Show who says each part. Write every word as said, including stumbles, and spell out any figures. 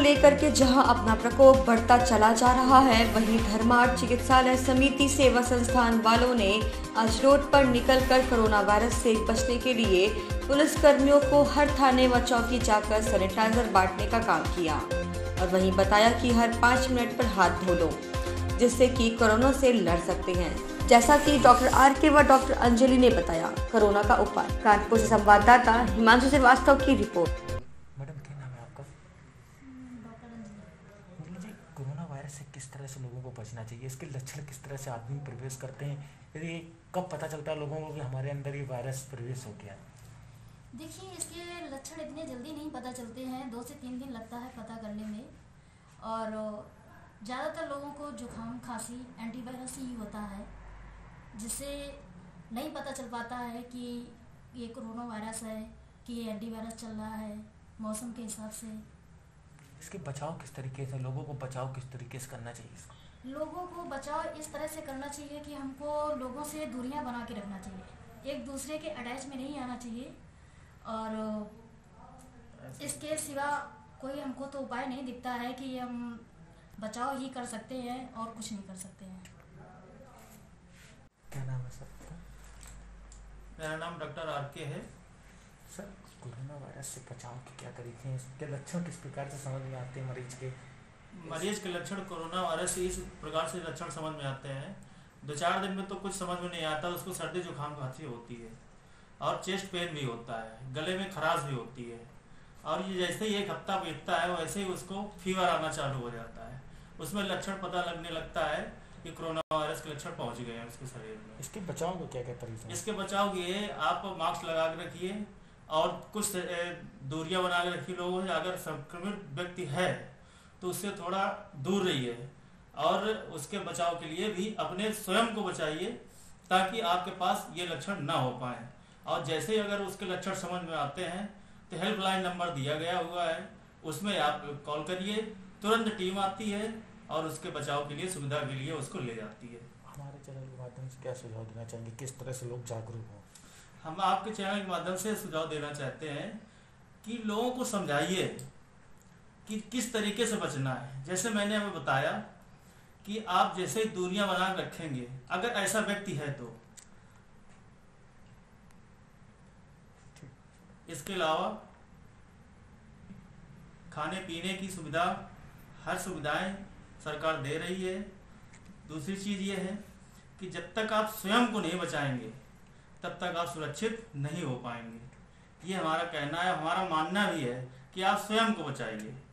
Speaker 1: लेकर के जहां अपना प्रकोप बढ़ता चला जा रहा है, वहीं धर्मार्थ चिकित्सालय समिति सेवा संस्थान वालों ने आज रोड पर निकलकर कोरोना वायरस से बचने के लिए पुलिस कर्मियों को हर थाने व चौकी जाकर सैनिटाइजर बांटने का काम किया और वहीं बताया कि हर पाँच मिनट पर हाथ धो लो, जिससे कि कोरोना से लड़ सकते हैं। जैसा कि डॉक्टर आर के व डॉक्टर अंजलि ने बताया, कोरोना का उपाय। कानपुर से संवाददाता हिमांशु श्रीवास्तव की रिपोर्ट।
Speaker 2: मैडम, क्या नाम है आपका?
Speaker 3: डॉक्टर अंजलि।
Speaker 2: मुझे कोरोना वायरस से किस तरह से लोगों को बचना चाहिए, इसके लक्षण किस तरह से आदमी प्रवेश करते हैं, यदि कब पता चलता है लोगों को कि हमारे अंदर ये वायरस प्रवेश हो गया है?
Speaker 3: देखिए, इसके लक्षण इतने जल्दी नहीं पता चलते हैं, दो से तीन दिन लगता है पता करने में। और ज़्यादातर लोगों को जुकाम खांसी एंटीवायरस ही होता है, जिससे नहीं पता चल पाता है कि ये कोरोना वायरस है कि ये एंटीवायरस चल रहा है मौसम के हिसाब से।
Speaker 2: इसके बचाव किस तरीके से, लोगों को बचाव किस तरीके से करना चाहिए इसको?
Speaker 3: लोगों को बचाव इस तरह से करना चाहिए कि हमको लोगों से दूरियां बना के रखना चाहिए, एक दूसरे के अटैच में नहीं आना चाहिए। और इसके सिवा कोई हमको तो उपाय नहीं दिखता है कि हम बचाव ही कर सकते हैं और कुछ नहीं कर सकते हैं।
Speaker 2: क्या नाम है सर?
Speaker 4: मेरा नाम डॉक्टर आर के है।
Speaker 2: सर, कोरोना वायरस से बचाव के क्या तरीके हैं, इसके लक्षण किस प्रकार से समझ में आते हैं मरीज के?
Speaker 4: मरीज के लक्षण कोरोना वायरस से इस प्रकार से लक्षण समझ में आते हैं। दो चार दिन में तो कुछ समझ में नहीं आता, उसको सर्दी जुकाम खांसी होती है और चेस्ट पेन भी होता है, गले में खराश भी होती है। और ये जैसे ही एक हफ्ता बीतता है वैसे ही उसको फीवर आना चालू हो जाता है। उसमें लक्षण पता लगने लगता है कि कोरोना वायरस के लक्षण पहुंच गए हैं उसके शरीर में।
Speaker 2: इसके बचाव को क्या क्या तरीके हैं?
Speaker 4: इसके बचाव के लिए आप मास्क लगा के रखिए और कुछ दूरियां बना के रखिए लोगों से। अगर संक्रमित व्यक्ति है तो उससे थोड़ा दूर रहिए और उसके बचाव के लिए भी अपने स्वयं को बचाइए ताकि आपके पास ये लक्षण ना हो पाए। और जैसे ही अगर उसके लक्षण समझ में आते हैं तो हेल्पलाइन नंबर दिया गया हुआ है, उसमें आप कॉल करिए, तुरंत टीम आती है और उसके बचाव के लिए सुविधा के लिए उसको ले जाती है।
Speaker 2: हमारे चैनल के माध्यम से क्या सुझाव देना चाहेंगे, किस तरह से लोग जागरूक हों?
Speaker 4: हम आपके चैनल के माध्यम से सुझाव देना चाहते हैं कि लोगों को समझाइए कि किस तरीके से बचना है। जैसे मैंने हमें बताया कि आप जैसे दूरियां बना के रखेंगे, अगर ऐसा व्यक्ति है तो। इसके अलावा खाने पीने की सुविधा, हर सुविधाएं सरकार दे रही है। दूसरी चीज़ ये है कि जब तक आप स्वयं को नहीं बचाएंगे तब तक आप सुरक्षित नहीं हो पाएंगे। ये हमारा कहना है, हमारा मानना भी है कि आप स्वयं को बचाइए।